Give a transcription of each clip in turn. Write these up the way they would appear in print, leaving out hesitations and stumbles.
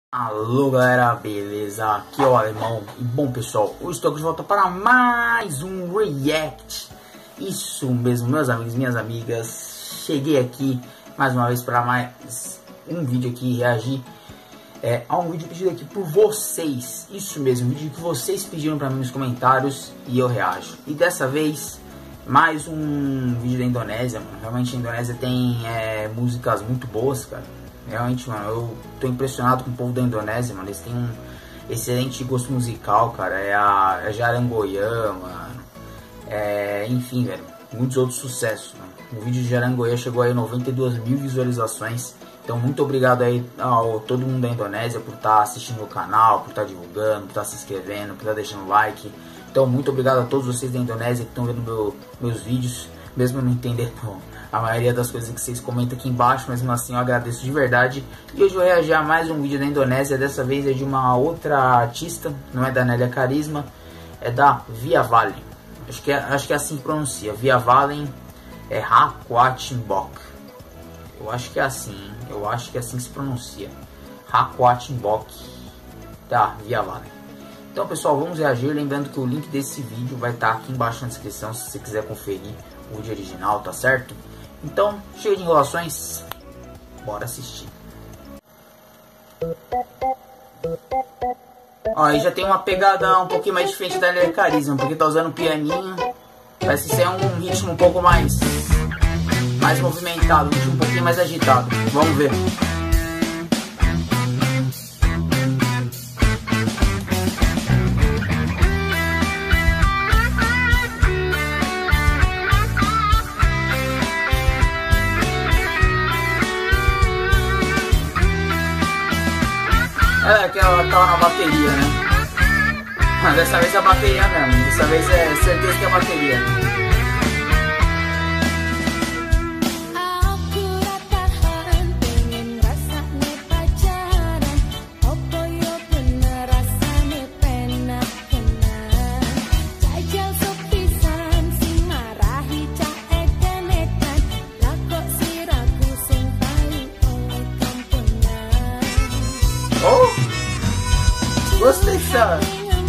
Alô galera, beleza? Aqui é o Alemão. E bom pessoal, hoje estou aqui de volta para mais um react. Isso mesmo, meus amigos, minhas amigas. Cheguei aqui mais uma vez para mais um vídeo aqui, reagir a um vídeo pedido aqui por vocês. Isso mesmo, um vídeo que vocês pediram para mim nos comentários e eu reajo. E dessa vez, mais um vídeo da Indonésia, mano. Realmente a Indonésia tem músicas muito boas, cara. Realmente, mano, eu tô impressionado com o povo da Indonésia, mano. Eles têm um excelente gosto musical, cara. É a Jarangoya, mano. Enfim, velho, muitos outros sucessos, mano. O vídeo de Jarangoya chegou aí a 92 mil visualizações. Então, muito obrigado aí a todo mundo da Indonésia por estar assistindo o canal, por estar divulgando, por estar se inscrevendo, por estar deixando like. Então, muito obrigado a todos vocês da Indonésia que estão vendo meus vídeos. Mesmo não entendendo a maioria das coisas que vocês comentam aqui embaixo, mas mesmo assim eu agradeço de verdade. E hoje eu vou reagir a mais um vídeo da Indonésia. Dessa vez é de uma outra artista, não é da Nélia Karisma, é da Via Valen. Acho que é assim que pronuncia. Via Valen é Rakwatinbok. Eu acho que é assim, eu acho que é assim que se pronuncia. Rakwatinbok da Via Valen. Então pessoal, vamos reagir. Lembrando que o link desse vídeo vai estar aqui embaixo na descrição se você quiser conferir o vídeo original, tá certo? Então, chega de enrolações, bora assistir. Ó, aí já tem uma pegada um pouquinho mais diferente da Nélia Karisma, porque tá usando um pianinho. Parece ser um ritmo um pouco mais movimentado, um ritmo um pouquinho mais agitado. Vamos ver. É, que ela tava na bateria, né? Mas dessa vez é a bateria mesmo. Dessa vez é certeza que é a bateria. Gostei dessa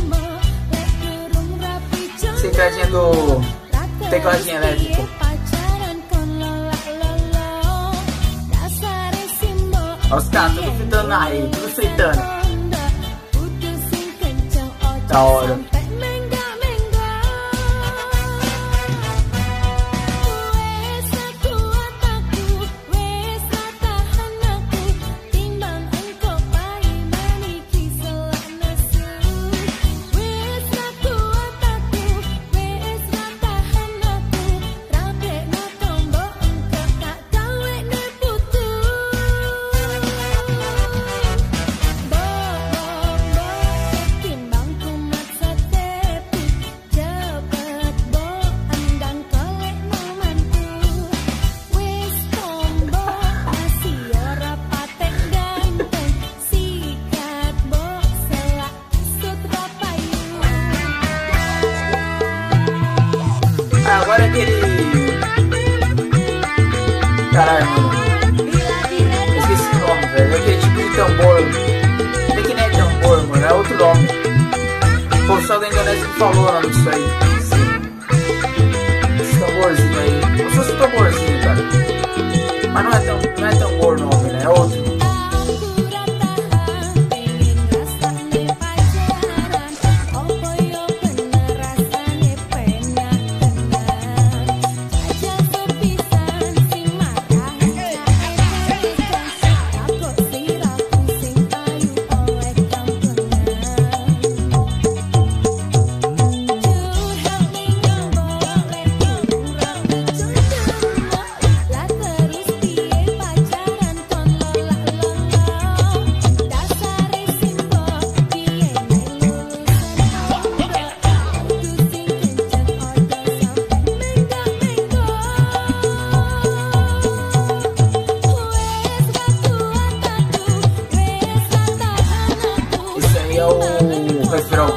tecladinha do tecladinho elétrico. Olha os caras tudo fritando na rede, tudo fritando. Da hora. Agora aquele... Caralho, mano. Eu esqueci o nome, velho. Aquele tipo de tambor. Tem que nem é tambor, mano. É outro nome. O pessoal da Indonésia que falou o nome disso aí. Esse tamborzinho aí. Como se fosse um tamborzinho, cara. Mas não é tambor o nome, né? É outro. O refrão.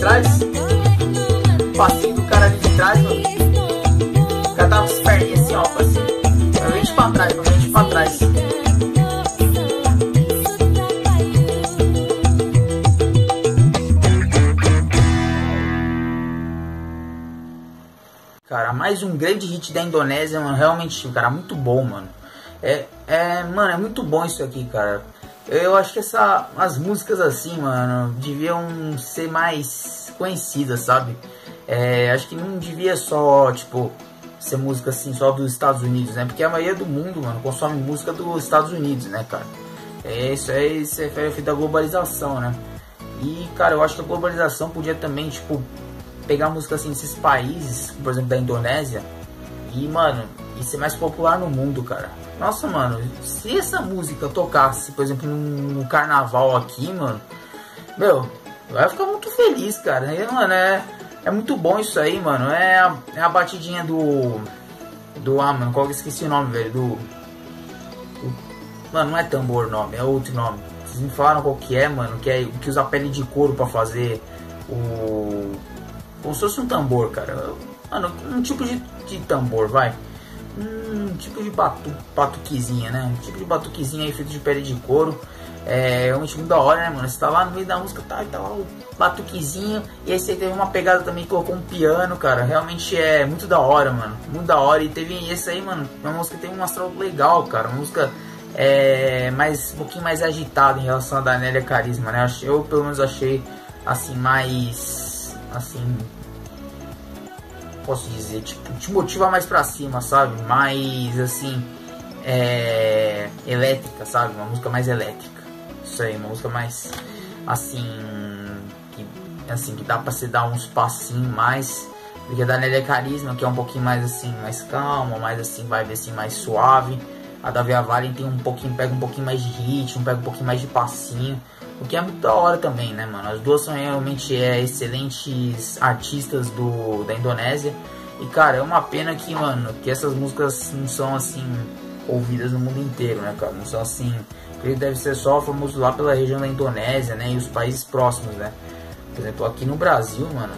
trás. Passinho do cara ali de trás, mano. O cara tava com as perninhas assim, ó, assim. Pra frente pra trás, pra frente pra trás. Cara, mais um grande hit da Indonésia, mano. Realmente, cara, muito bom, mano. Mano, é muito bom isso aqui, cara. Eu acho que as músicas assim, mano, deviam ser mais conhecidas, sabe? Acho que não devia só, tipo, ser música assim, só dos Estados Unidos, né? Porque a maioria do mundo, mano, consome música dos Estados Unidos, né, cara? Isso é feito da globalização, né? E, cara, eu acho que a globalização podia também, tipo, pegar música assim desses países, por exemplo, da Indonésia, e, mano, e ser mais popular no mundo, cara. Nossa, mano, se essa música tocasse, por exemplo, no carnaval aqui, mano, meu, eu ia ficar muito feliz, cara. E, mano, é muito bom isso aí, mano. É a batidinha mano, qual que eu esqueci o nome, velho? Mano, não é tambor o nome, é outro nome. Vocês me falaram qual que é, mano, que usa pele de couro pra fazer como se fosse um tambor, cara. Mano, um tipo de tambor, vai. Um tipo de batuquezinha, né? Um tipo de batuquezinha aí feito de pele de couro. É realmente muito da hora, né, mano? Você tá lá no meio da música, tá lá o batuquezinho. E aí você teve uma pegada também, colocou um piano, cara. Realmente é muito da hora, mano. Muito da hora. E teve esse aí, mano. Uma música que tem um astral legal, cara. Uma música um pouquinho mais agitada em relação a da Nélia Karisma, né? Eu pelo menos achei assim, mais assim, posso dizer, tipo, te motiva mais pra cima, sabe? Mais assim, elétrica, sabe? Uma música mais elétrica. Isso aí, uma música mais assim, que dá pra você dar uns passinhos mais. Porque a da Nélia Karisma, que é um pouquinho mais assim, mais calma, mais assim, vibe assim, mais suave. A da Via Valen tem pega um pouquinho mais de ritmo, pega um pouquinho mais de passinho. O que é muito da hora também, né, mano? As duas são realmente excelentes artistas da Indonésia. E, cara, é uma pena que, mano, que essas músicas não são, assim, ouvidas no mundo inteiro, né, cara? Não são, assim... Ele deve ser só famoso lá pela região da Indonésia, né? E os países próximos, né? Por exemplo, aqui no Brasil, mano...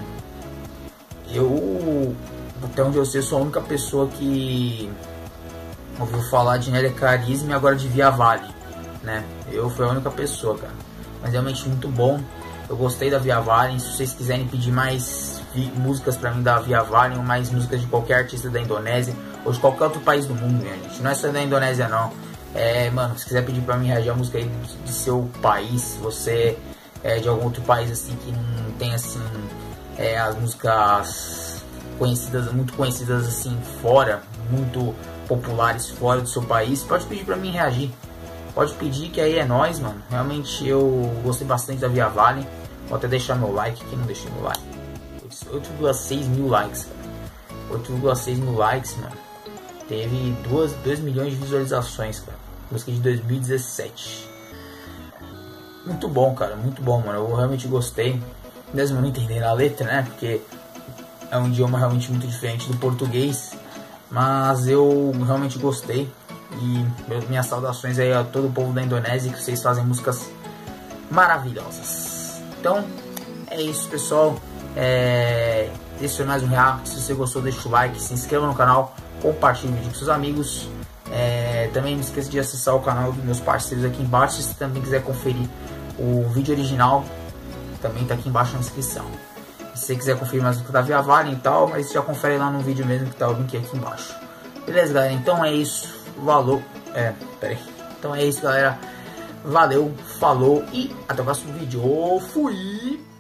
Até onde eu sei, sou a única pessoa que... ouviu falar de Nélia Karisma e agora de Via Valen, né? Eu fui a única pessoa, cara. Mas realmente muito bom. Eu gostei da Via Valen. Se vocês quiserem pedir mais músicas pra mim da Via Valen, ou mais músicas de qualquer artista da Indonésia ou de qualquer outro país do mundo, minha gente, não é só da Indonésia não. Mano, se quiser pedir pra mim reagir a música aí de seu país, se você é de algum outro país assim que não tem assim as músicas conhecidas, muito conhecidas assim fora, muito populares fora do seu país, pode pedir pra mim reagir. Pode pedir que aí é nóis, mano. Realmente eu gostei bastante da Via Valen. Vou até deixar meu like, que não deixei meu like. 8,6 mil likes, cara. 8,6 mil likes, mano. Teve 2 milhões de visualizações, cara. Música de 2017. Muito bom, cara. Muito bom, mano. Eu realmente gostei. Mesmo não entendendo a letra, né? Porque é um idioma realmente muito diferente do português. Mas eu realmente gostei. E minhas saudações aí a todo o povo da Indonésia, que vocês fazem músicas maravilhosas. Então, é isso, pessoal. Esse foi mais um react. Se você gostou, deixa o like, se inscreva no canal, compartilhe o vídeo com seus amigos. Também não esqueça de acessar o canal dos meus parceiros aqui embaixo. Se você também quiser conferir o vídeo original, também está aqui embaixo na descrição. Se você quiser conferir mais o que da Via Valen e tal, mas já confere lá no vídeo mesmo, que tá o link aqui embaixo. Beleza, galera? Então é isso. Valeu. Então é isso, galera. Valeu, falou e até o próximo vídeo. Fui!